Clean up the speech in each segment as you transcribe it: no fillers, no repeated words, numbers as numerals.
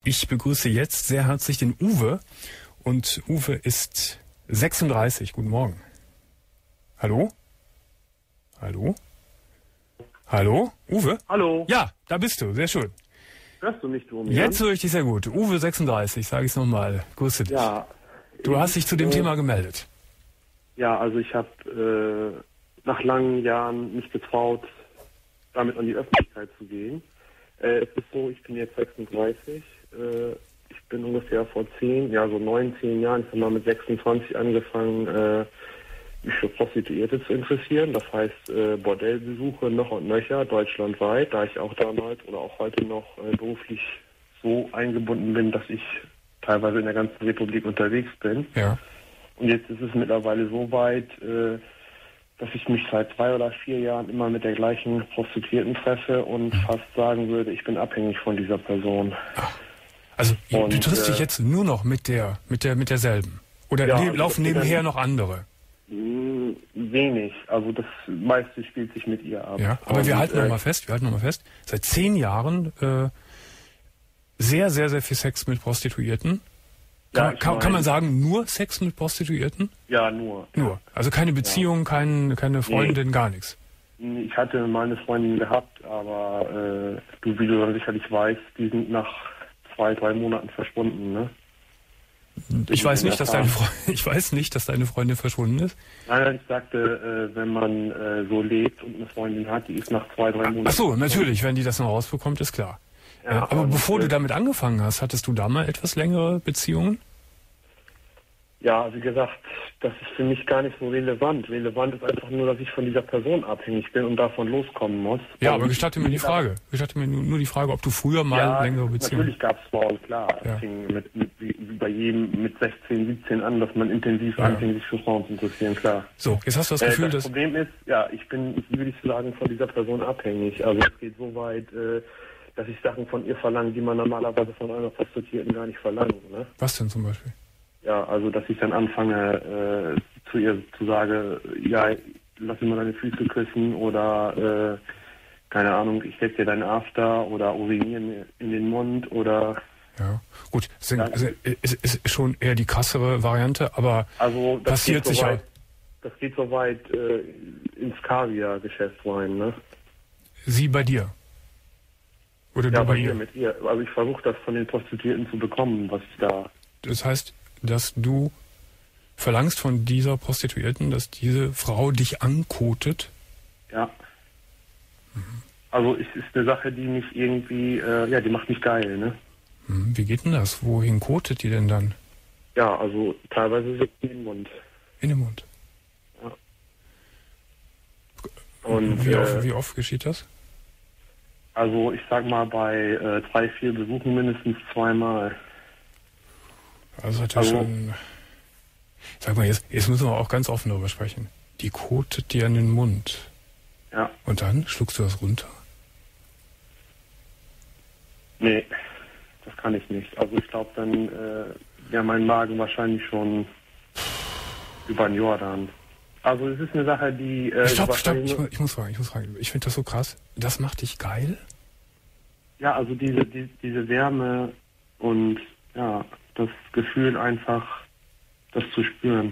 Ich begrüße jetzt sehr herzlich den Uwe. Und Uwe ist 36. Guten Morgen. Hallo? Hallo? Hallo? Uwe? Hallo. Ja, da bist du. Sehr schön. Hörst du mich, Domian? Jetzt höre ich dich sehr gut. Uwe 36, sage ich es nochmal. Grüße dich. Ja. Du hast dich zu dem Thema gemeldet. Ja, also ich habe nach langen Jahren mich getraut, damit an die Öffentlichkeit zu gehen. Es ist so, ich bin jetzt 36. Ich bin ungefähr vor 10 Jahren, ich habe mal mit 26 angefangen, mich für Prostituierte zu interessieren. Das heißt, Bordellbesuche noch und nöcher, deutschlandweit, da ich auch damals oder auch heute noch beruflich so eingebunden bin, dass ich teilweise in der ganzen Republik unterwegs bin. Ja. Und jetzt ist es mittlerweile so weit, dass ich mich seit 3 oder 4 Jahren immer mit der gleichen Prostituierten treffe und fast sagen würde, ich bin abhängig von dieser Person. Also Und, du triffst dich jetzt nur noch mit derselben? Oder Ja, laufen also nebenher noch andere? Wenig. Also das meiste spielt sich mit ihr ab. Ja, aber und, wir halten noch mal fest, seit 10 Jahren sehr, sehr, sehr viel Sex mit Prostituierten. Kann man sagen, nur Sex mit Prostituierten? Ja, nur. Nur. Also keine Beziehung, keine Freundin, gar nichts. Ich hatte mal eine Freundin gehabt, aber wie du dann sicherlich weißt, die sind nach 2, 3 Monaten verschwunden, ne? Ich weiß nicht, dass deine Freundin verschwunden ist. Nein, ich sagte, wenn man so lebt und eine Freundin hat, die ist nach 2, 3 Monaten... Ach so, natürlich, wenn die das noch rausbekommt, ist klar. Ja, aber bevor du damit angefangen hast, hattest du da mal etwas längere Beziehungen? Ja, wie gesagt, das ist für mich gar nicht so relevant. Relevant ist einfach nur, dass ich von dieser Person abhängig bin und davon loskommen muss. Ja, aber gestatte mir die Frage. Gestatte mir nur die Frage, ob du früher mal längere Beziehungen... Natürlich gab es Frauen, klar. Ja. Es fing wie bei jedem mit 16, 17 an, dass man intensiv anfing, sich für Frauen zu interessieren, klar. So, jetzt hast du das Gefühl, das Problem ist, ja, ich bin, würde ich sagen, von dieser Person abhängig. Also es geht so weit, dass ich Sachen von ihr verlange, die man normalerweise von einer Prostituierten gar nicht verlangt. Ne? Was denn zum Beispiel? Ja, also dass ich dann anfange zu ihr zu sagen, ja, lass mir mal deine Füße küssen oder keine Ahnung, ich setze dir deinen After oder uriniere mir in den Mund oder... Ja, gut, ist schon eher die krassere Variante, aber also das passiert geht so sicher. Weit, das geht so weit ins Kaviar-Geschäft rein, ne? Sie bei dir? Oder ja, du bei ihr? Mit ihr. Also ich versuche das von den Prostituierten zu bekommen, was ich da... Das heißt, dass du verlangst von dieser Prostituierten, dass diese Frau dich ankotet? Ja. Also es ist eine Sache, die mich irgendwie, die macht mich geil, ne? Wie geht denn das? Wohin kotet die denn dann? Ja, also teilweise so in den Mund. In den Mund? Ja. Und wie oft geschieht das? Also ich sag mal bei 3, 4 Besuchen mindestens 2-mal. Also hat er schon... Sag mal, jetzt müssen wir auch ganz offen darüber sprechen. Die kotet dir in den Mund. Ja. Und dann schluckst du das runter? Nee, das kann ich nicht. Also ich glaube, dann wäre mein Magen wahrscheinlich schon über den Jordan. Also es ist eine Sache, die... Stopp, ich muss fragen. Ich finde das so krass. Das macht dich geil? Ja, also diese Wärme und ja, das Gefühl einfach, das zu spüren.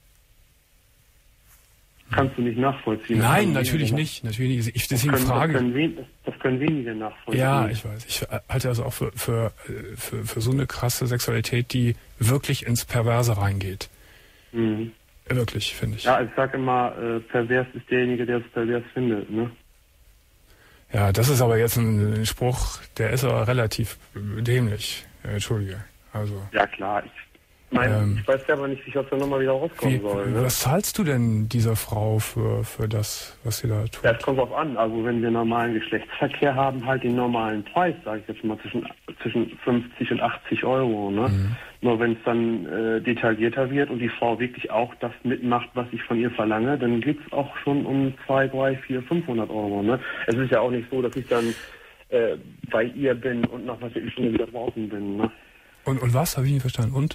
Kannst du nicht nachvollziehen? Nein, natürlich nicht. Deswegen frage ich. Das können wenige nachvollziehen. Ja, ich weiß. Ich halte das auch für so eine krasse Sexualität, die wirklich ins Perverse reingeht. Mhm. Wirklich, finde ich. Ja, ich sage immer, pervers ist derjenige, der es pervers findet, ne? Ja, das ist aber jetzt ein Spruch, der ist aber relativ dämlich. Entschuldige. Also. Ja, klar. Ich weiß aber nicht, wie ich aus der Nummer wieder rauskommen soll. Ne? Was zahlst du denn dieser Frau für das, was sie da tut? Ja, es kommt drauf an. Also wenn wir normalen Geschlechtsverkehr haben, halt den normalen Preis, sage ich jetzt mal, zwischen 50 und 80 Euro. Ne? Mhm. Nur wenn es dann detaillierter wird und die Frau wirklich auch das mitmacht, was ich von ihr verlange, dann geht es auch schon um 2, 3, 4, 500 Euro. Ne? Es ist ja auch nicht so, dass ich dann bei ihr bin und nach einer Viertelstunde wieder draußen bin. Ne? Und was? Habe ich nicht verstanden. Und?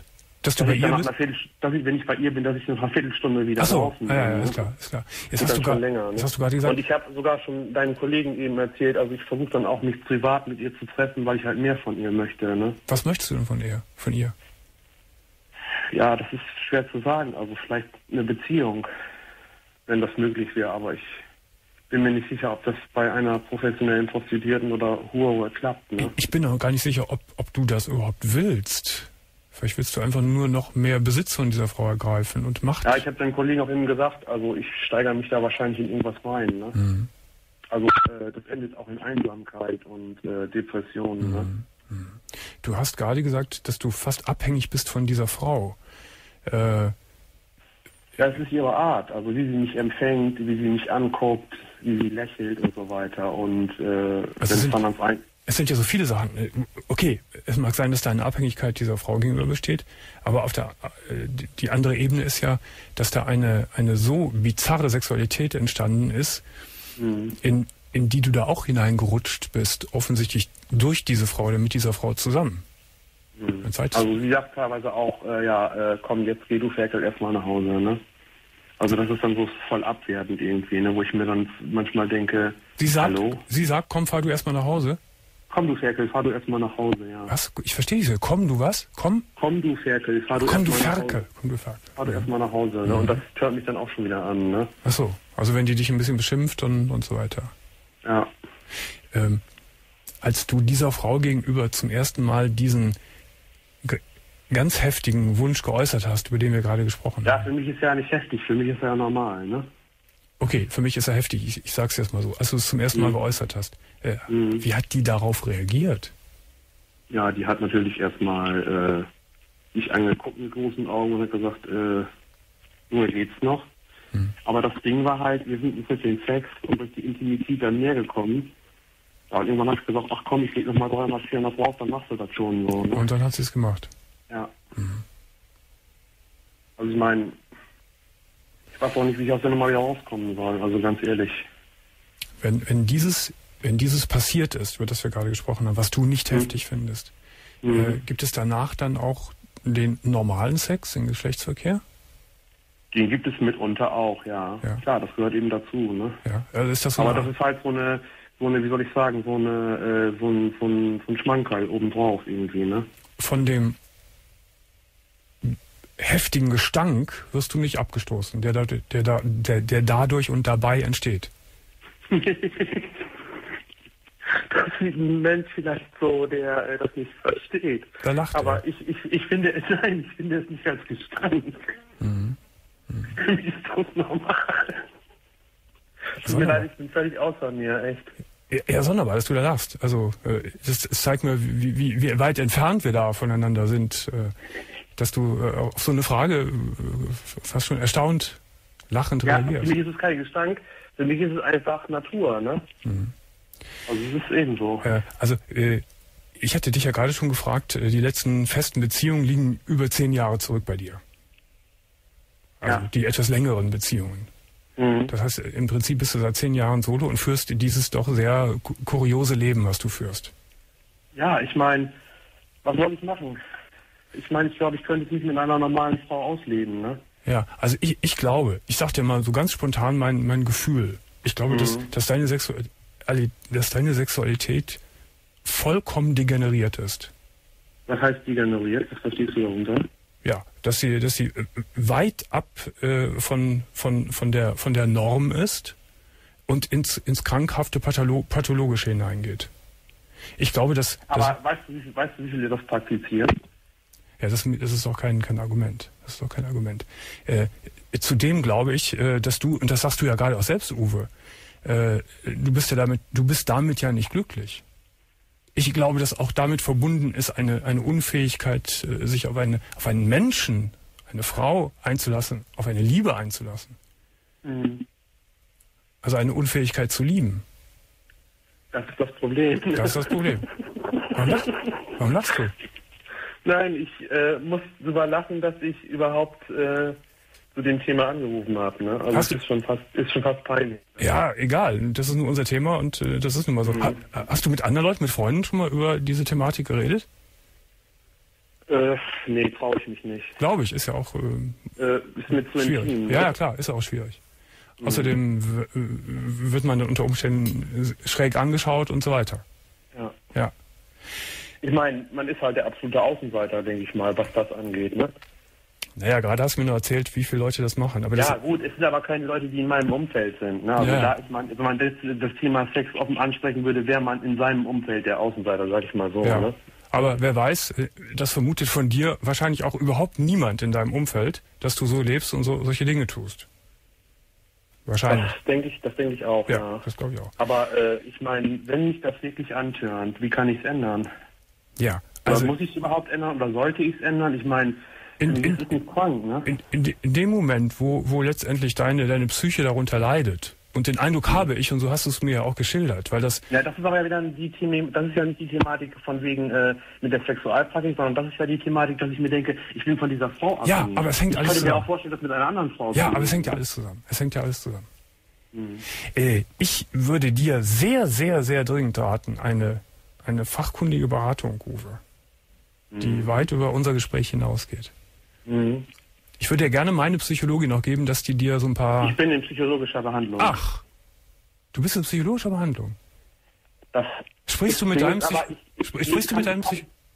Dass du bei ihr bist? Wenn ich bei ihr bin, dass ich nach einer Viertelstunde wieder draußen bin. Ja, ist klar. Jetzt hast du gerade gesagt. Und ich habe sogar schon deinen Kollegen eben erzählt, also ich versuche dann auch mich privat mit ihr zu treffen, weil ich halt mehr von ihr möchte. Ne? Was möchtest du denn von ihr? Ja, das ist schwer zu sagen. Also vielleicht eine Beziehung, wenn das möglich wäre. Aber ich bin mir nicht sicher, ob das bei einer professionellen Prostituierten oder Hure klappt. Ne? Ich bin auch gar nicht sicher, ob du das überhaupt willst. Vielleicht willst du einfach nur noch mehr Besitz von dieser Frau ergreifen und Macht. Ja, ich habe deinen Kollegen auch eben gesagt, also ich steigere mich da wahrscheinlich in irgendwas rein. Ne? Mhm. Also das endet auch in Einsamkeit und Depressionen. Ne? Mhm. Du hast gerade gesagt, dass du fast abhängig bist von dieser Frau. Ja, es ist ihre Art, also wie sie mich empfängt, wie sie mich anguckt, wie sie lächelt und so weiter. Und es sind ja so viele Sachen. Okay, es mag sein, dass da eine Abhängigkeit dieser Frau gegenüber besteht, aber die andere Ebene ist ja, dass da eine so bizarre Sexualität entstanden ist, in die du da auch hineingerutscht bist, offensichtlich durch diese Frau oder mit dieser Frau zusammen. Also sie sagt teilweise auch, komm, jetzt geh du Ferkel erstmal nach Hause, ne? Also das ist dann so voll abwertend irgendwie, ne? Wo ich mir dann manchmal denke, hallo? Sie sagt, komm, fahr du erstmal nach Hause? Komm du Ferkel, fahr du erstmal nach Hause, ja. Was? Ich verstehe dich. Komm du was? Komm du Ferkel, fahr du erstmal nach Hause. Fahr du erstmal nach Hause, ne? Und das hört mich dann auch schon wieder an, ne? Ach so, also wenn die dich ein bisschen beschimpft und so weiter. Ja. Als du dieser Frau gegenüber zum ersten Mal diesen ganz heftigen Wunsch geäußert hast, über den wir gerade gesprochen haben. Ja, für mich ist er ja nicht heftig, für mich ist er ja normal, ne? Okay, für mich ist er heftig, ich sag's jetzt mal so. Als du es zum ersten Mal geäußert hast, wie hat die darauf reagiert? Ja, die hat natürlich erstmal mich angeguckt mit großen Augen und hat gesagt, Junge, geht's noch? Aber das Ding war halt, wir sind durch den Sex und durch die Intimität dann näher gekommen. Ja, und irgendwann hat sie gesagt, ach komm, ich leg noch mal 300, 400 drauf, dann machst du das schon so. Ne? Und dann hat sie es gemacht? Ja. Also ich meine, ich weiß auch nicht, wie ich aus der Nummer wieder rauskommen soll, also ganz ehrlich. Wenn dieses passiert ist, über das wir gerade gesprochen haben, was du nicht heftig findest, gibt es danach dann auch den normalen Sex, den Geschlechtsverkehr? Den gibt es mitunter auch, ja. Klar, das gehört eben dazu, ne? Ja, also ist das so. Aber das ist halt so eine, wie soll ich sagen, so ein Schmankerl obendrauf irgendwie, ne? Von dem heftigen Gestank wirst du nicht abgestoßen, der dadurch und dabei entsteht. Das ist ein Mensch vielleicht so, der das nicht versteht. Da lacht aber er. Ich finde es nicht als Gestank. Für mich ist das normal. Tut mir leid, ich bin völlig außer mir, echt. Ja, sonderbar, dass du da lachst. Also das zeigt mir, wie weit entfernt wir da voneinander sind, dass du auf so eine Frage fast schon erstaunt lachend reagierst. Für mich ist es kein Gestank, für mich ist es einfach Natur, ne? Also es ist eben so. Ich hatte dich ja gerade schon gefragt, die letzten festen Beziehungen liegen über 10 Jahre zurück bei dir. Also die etwas längeren Beziehungen. Das heißt, im Prinzip bist du seit 10 Jahren solo und führst dieses doch sehr kuriose Leben, was du führst. Ja, ich meine, was soll ich machen? Ich meine, ich glaube, ich könnte es nicht mit einer normalen Frau ausleben, ne? Ja, also ich glaube, ich sag dir mal so ganz spontan mein Gefühl. Ich glaube, dass deine Sexualität vollkommen degeneriert ist. Was heißt degeneriert? Was verstehst du darunter? Ja, dass sie weit ab von der Norm ist und ins krankhafte Pathologische hineingeht. Ich glaube, dass... Aber weißt du, wie viele das praktizieren? Ja, das ist doch kein Argument. Das ist doch kein Argument. Zudem glaube ich, dass du, und das sagst du ja gerade auch selbst, Uwe, du bist damit ja nicht glücklich. Ich glaube, dass auch damit verbunden ist eine Unfähigkeit, sich auf einen Menschen, eine Frau einzulassen, auf eine Liebe einzulassen. Also eine Unfähigkeit zu lieben. Das ist das Problem. Das ist das Problem. Warum lachst du? Nein, ich muss drüber lachen, dass ich überhaupt zu dem Thema angerufen habe. Ne? Also es ist schon fast peinlich. Ja, egal. Das ist nur unser Thema und das ist nun mal so. Hast du mit anderen Leuten, mit Freunden schon mal über diese Thematik geredet? Nee, traue ich mich nicht. Glaube ich, ist ja auch Ist mir zu schwierig. intim. Ja, klar, ist ja auch schwierig. Außerdem wird man dann unter Umständen schräg angeschaut und so weiter. Ja. Ja. Ich meine, man ist halt der absolute Außenseiter, denke ich mal, was das angeht, ne? Naja, gerade hast du mir nur erzählt, wie viele Leute das machen. Aber Ja, gut, es sind aber keine Leute, die in meinem Umfeld sind. Ne? Also Ja. da ist man, wenn man das Thema Sex offen ansprechen würde, wäre man in seinem Umfeld der Außenseiter, sag ich mal so. ja. Ne? Aber wer weiß, das vermutet von dir wahrscheinlich auch überhaupt niemand in deinem Umfeld, dass du so lebst und solche Dinge tust. Wahrscheinlich. Das denke ich auch, Ja, ja. das glaube ich auch. Aber ich meine, wenn mich das wirklich antörnt, wie kann ich es ändern? Ja, Oder also muss ich es überhaupt ändern oder sollte ich es ändern? Ich meine, das ist ein Zwang, ne? in dem Moment, wo letztendlich deine Psyche darunter leidet, und den Eindruck habe ich, und so hast du es mir ja auch geschildert, weil das... Ja, das ist aber ja wieder das ist ja nicht die Thematik von wegen mit der Sexualpraktik, sondern das ist ja die Thematik, dass ich mir denke, ich bin von dieser Frau abhängig. Ja, aber es hängt alles Ich könnte mir zusammen. auch vorstellen, das mit einer anderen Frau Ja, zu aber es machen. hängt ja alles zusammen. Es hängt ja alles zusammen. Ich würde dir sehr, sehr, sehr dringend raten, eine fachkundige Beratung, Uwe, die weit über unser Gespräch hinausgeht. Mhm. Ich würde dir gerne meine Psychologin noch geben, dass die dir so ein paar... Ich bin in psychologischer Behandlung. Ach, du bist in psychologischer Behandlung. Das Sprichst du mit deinem Sprichst du mit deinem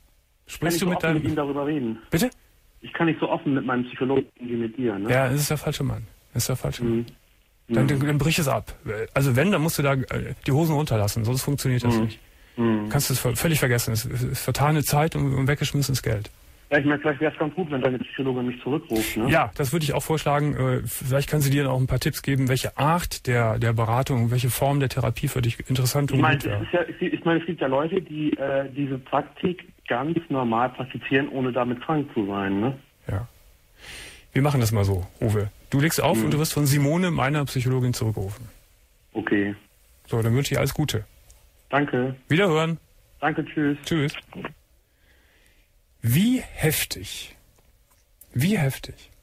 mit ihm darüber reden. Bitte? Ich kann nicht so offen mit meinem Psychologen wie mit dir, ne? Ja, das ist der falsche Mann. Das ist der falsche Mann. Dann brich es ab. Also wenn, dann musst du da die Hosen runterlassen, sonst funktioniert das nicht. Kannst du es völlig vergessen. Es ist vertane Zeit und weggeschmissenes Geld. Ja, ich meine, vielleicht wäre es ganz gut, wenn deine Psychologin mich zurückruft, ne? Ja, das würde ich auch vorschlagen. Vielleicht kann sie dir auch ein paar Tipps geben, welche Art der Beratung, welche Form der Therapie für dich interessant und gut wäre. Es gibt ja Leute, die diese Praktik ganz normal praktizieren, ohne damit krank zu sein, ne? Ja. Wir machen das mal so, Uwe. Du legst auf und du wirst von Simone, meiner Psychologin, zurückgerufen. Okay. So, dann wünsche ich dir alles Gute. Danke. Wiederhören. Danke, tschüss. Tschüss. Wie heftig